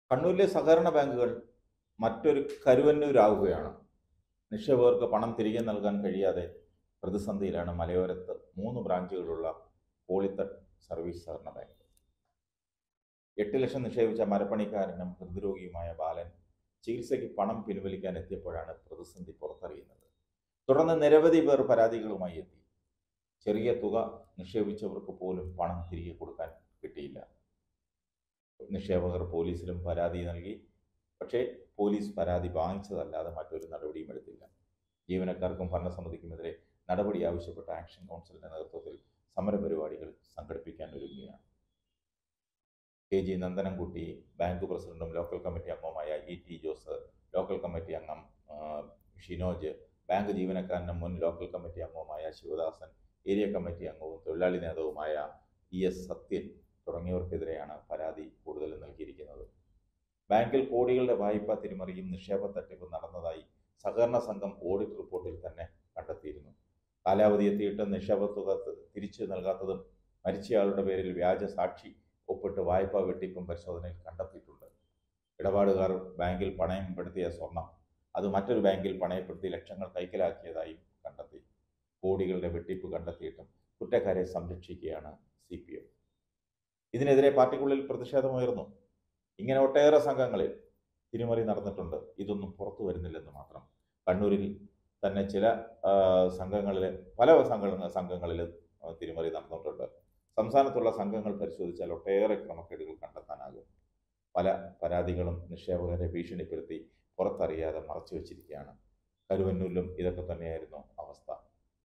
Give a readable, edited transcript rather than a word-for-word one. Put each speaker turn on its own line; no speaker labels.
കണ്ണൂരിലെ സഹകരണ ബാങ്കുകൾ മറ്റൊരു കരുവന്നൂരാവുകയാണ്. നിക്ഷേപകർക്ക് പണം തിരികെ നൽകാൻ കഴിയാതെ പ്രതിസന്ധിയിലാണ് മലയോരത്ത് 3 ബ്രാഞ്ചുകളുള്ള പോളിത്തട്ട് സർവീസ് സഹകരണ ബാങ്ക്. 8 ലക്ഷം നിക്ഷേപിച്ച മരപ്പണിക്കാരനും ഹൃദ്രോഗിയുമായ ബാലൻ ചികിത്സയ്ക്ക് പണം പിൻവലിക്കാൻ എത്തിയപ്പോഴാണ് പ്രതിസന്ധി പുറത്തറിയുന്നത്. തുടർന്ന് നിരവധി പേർ പരാതികളുമായി എത്തി. ചെറിയ തുക നിക്ഷേപിച്ചവർക്ക് പോലും പണം തിരികെ കൊടുക്കാൻ കിട്ടിയില്ല. നിക്ഷേപകർ പോലീസിലും പരാതി നൽകി. പക്ഷേ പോലീസ് പരാതി വാങ്ങിച്ചതല്ലാതെ മറ്റൊരു നടപടിയും എടുത്തില്ല. ജീവനക്കാർക്കും ഭരണസമിതിക്കുമെതിരെ നടപടി ആവശ്യപ്പെട്ട ആക്ഷൻ കൗൺസിലിന്റെ നേതൃത്വത്തിൽ സമരപരിപാടികൾ സംഘടിപ്പിക്കാൻ ഒരുങ്ങുകയാണ്. KG നന്ദനംകുട്ടി, ബാങ്ക് പ്രസിഡന്റും ലോക്കൽ കമ്മിറ്റി അംഗവുമായ ET ജോസ്, ലോക്കൽ കമ്മിറ്റി അംഗം ഷിനോജ്, ബാങ്ക് ജീവനക്കാരനും മുൻ ലോക്കൽ കമ്മിറ്റി അംഗവുമായ ശിവദാസൻ, ഏരിയ കമ്മിറ്റി അംഗവും തൊഴിലാളി നേതാവുമായ ES സത്യൻ തുടങ്ങിയവർക്കെതിരെയാണ് പരാതി കൂടുതൽ നൽകിയിരിക്കുന്നത്. ബാങ്കിൽ കോടികളുടെ വായ്പാ തിരിമറിയും നിക്ഷേപ തട്ടിപ്പും നടന്നതായി സഹകരണ സംഘം ഓഡിറ്റ് റിപ്പോർട്ടിൽ തന്നെ കണ്ടെത്തിയിരുന്നു. കാലാവധി എത്തിയിട്ട് നിക്ഷേപ തുക തിരിച്ചു നൽകാത്തതും മരിച്ചയാളുടെ പേരിൽ വ്യാജ സാക്ഷി ഒപ്പിട്ട് വായ്പാ വെട്ടിപ്പും പരിശോധനയിൽ കണ്ടെത്തിയിട്ടുണ്ട്. ഇടപാടുകാർ ബാങ്കിൽ പണയപ്പെടുത്തിയ സ്വർണം അത് മറ്റൊരു ബാങ്കിൽ പണയപ്പെടുത്തി ലക്ഷങ്ങൾ കൈക്കലാക്കിയതായും കണ്ടെത്തി. കോടികളുടെ വെട്ടിപ്പ് കണ്ടെത്തിയിട്ടും കുറ്റക്കാരെ സംരക്ഷിക്കുകയാണ് CPM. ഇതിനെതിരെ പാർട്ടിക്കുള്ളിൽ പ്രതിഷേധമുയർന്നു. ഇങ്ങനെ ഒട്ടേറെ സംഘങ്ങളിൽ തിരിമറി നടന്നിട്ടുണ്ട്. ഇതൊന്നും പുറത്തു വരുന്നില്ലെന്ന് മാത്രം. കണ്ണൂരിൽ തന്നെ ചില പല സംഘങ്ങളിൽ തിരിമറി നടന്നിട്ടുണ്ട്. സംസ്ഥാനത്തുള്ള സംഘങ്ങൾ പരിശോധിച്ചാൽ ഒട്ടേറെ ക്രമക്കേടുകൾ കണ്ടെത്താനാകും. പല പരാതികളും നിക്ഷേപകരെ ഭീഷണിപ്പെടുത്തി പുറത്തറിയാതെ മറച്ചു വച്ചിരിക്കുകയാണ്. കരുവന്നൂരിലും ഇതൊക്കെ തന്നെയായിരുന്നു അവസ്ഥ.